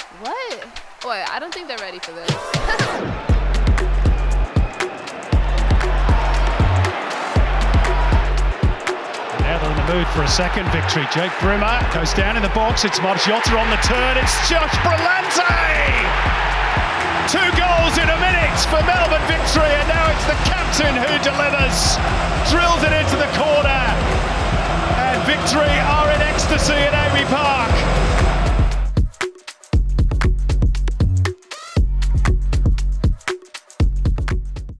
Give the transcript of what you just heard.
What? Wait, I don't think they're ready for this. Now they're in the mood for a second victory. Jake Brimmer goes down in the box. It's Margiotta on the turn. It's Josh Brillante! 2 goals in a minute for Melbourne victory, and now it's the captain who delivers. Drills it into the corner, and victory are in ecstasy at Amy Park.